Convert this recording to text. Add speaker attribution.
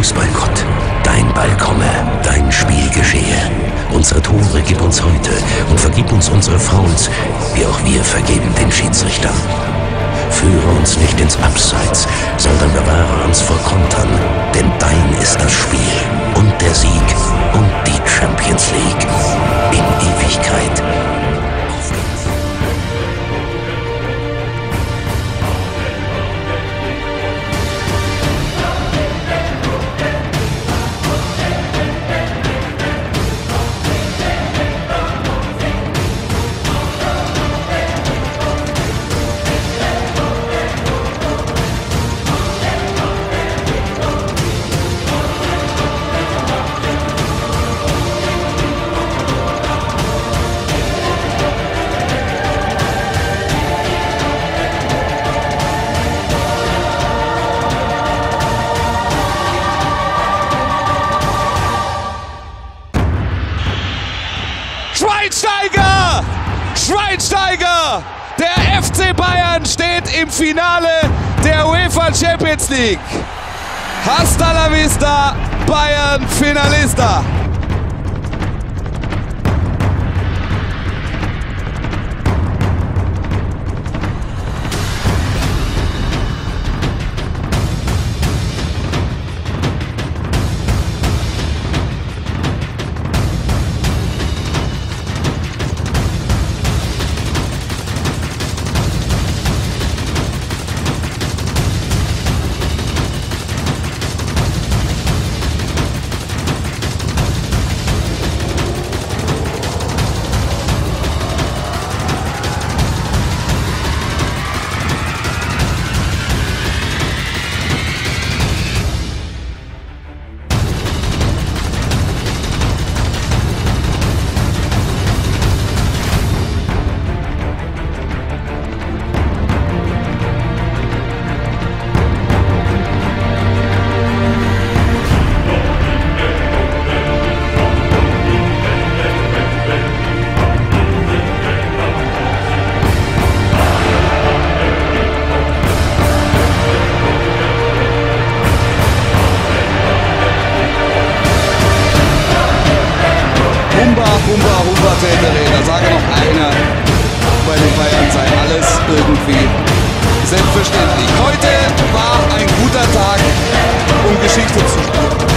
Speaker 1: Fußballgott, dein Ball komme, dein Spiel geschehe. Unsere Tore gib uns heute und vergib uns unsere Fouls, wie auch wir vergeben den Schiedsrichtern. Führe uns nicht ins Abseits, sondern bewahre uns vor Kontern, denn dein ist das Spiel und der Sieg und die Champions League in Ewigkeit.
Speaker 2: Schweinsteiger! Schweinsteiger! Der FC Bayern steht im Finale der UEFA Champions League. Hasta la vista, Bayern Finalista! Humba, da sage noch einer, bei den Bayern sei alles irgendwie selbstverständlich. Heute war ein guter Tag, um Geschichte zu schreiben.